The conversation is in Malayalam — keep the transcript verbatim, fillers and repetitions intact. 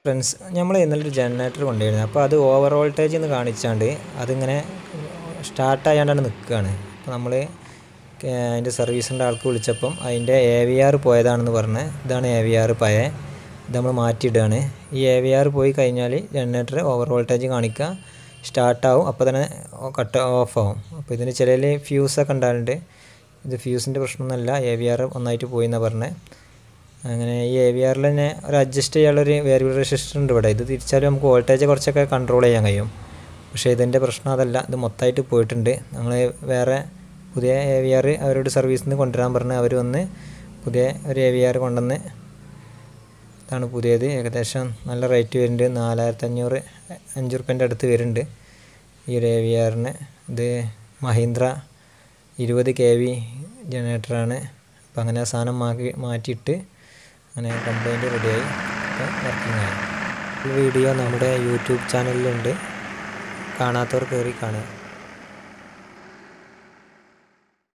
ഫ്രണ്ട്സ്, നമ്മൾ ഇന്നലെ ഒരു ജനറേറ്റർ കൊണ്ടുവരുന്നത്. അപ്പോൾ അത് ഓവർ വോൾട്ടേജ് എന്ന് കാണിച്ചാണ്ട് അതിങ്ങനെ സ്റ്റാർട്ടായാണ്ടാണ് നിൽക്കുകയാണ്. അപ്പോൾ നമ്മൾ അതിൻ്റെ സർവീസിൻ്റെ ആൾക്ക് വിളിച്ചപ്പം അതിൻ്റെ എ വി ആർ പോയതാണെന്ന് പറഞ്ഞ്. ഇതാണ് എ വി ആർ പഴയ, ഇത് നമ്മൾ മാറ്റിയിടുകയാണ്. ഈ എ വി ആർ പോയി കഴിഞ്ഞാൽ ജനറേറ്റർ ഓവർ വോൾട്ടേജ് കാണിക്കുക, സ്റ്റാർട്ടാവും, അപ്പോൾ തന്നെ കട്ട് ഓഫ് ആവും. അപ്പോൾ ഇതിന് ചിലതിൽ ഫ്യൂസൊക്കെ ഉണ്ടാകുന്നുണ്ട്. ഇത് ഫ്യൂസിൻ്റെ പ്രശ്നമൊന്നുമല്ല, എ വി ആർ ഒന്നായിട്ട് പോയി എന്നാണ് പറഞ്ഞത്. അങ്ങനെ ഈ എ വി ആറിൽ തന്നെ ഒരു അഡ്ജസ്റ്റ് ചെയ്യാനുള്ളൊരു വേരിയബിൾ റെസിസ്റ്റർ ഉണ്ട് ഇവിടെ. ഇത് തിരിച്ചാലും നമുക്ക് വോൾട്ടേജ് കുറച്ചൊക്കെ കൺട്രോൾ ചെയ്യാൻ കഴിയും. പക്ഷേ ഇതിൻ്റെ പ്രശ്നം അതല്ല, ഇത് മൊത്തമായിട്ട് പോയിട്ടുണ്ട്. ഞങ്ങൾ വേറെ പുതിയ എ വി ആർ അവരോട് സർവീസിൽ നിന്ന് കൊണ്ടുവരാൻ പറഞ്ഞ് അവർ വന്ന് പുതിയ ഒരു എ വി ആർ കൊണ്ടുവന്ന്. ഇതാണ് പുതിയത്. ഏകദേശം നല്ല റേറ്റ് വരുന്നുണ്ട്, നാലായിരത്തി അഞ്ഞൂറ് അഞ്ച് റുപ്യൻ്റെ അടുത്ത് വരുന്നുണ്ട് ഈ ഒരു എ വി ആറിന്. ഇത് മഹീന്ദ്ര ഇരുപത് കെ വി ജനറേറ്ററാണ്. അപ്പോൾ അങ്ങനെ സാധനം മാറ്റി മാറ്റിയിട്ട് അങ്ങനെ കംപ്ലൈൻറ്റ് റെഡിയായി, ഇപ്പോൾ വർക്കിംഗ് ആയി. ഈ വീഡിയോ നമ്മുടെ യൂട്യൂബ് ചാനലിലുണ്ട്, കാണാത്തവർ കയറി കാണുക.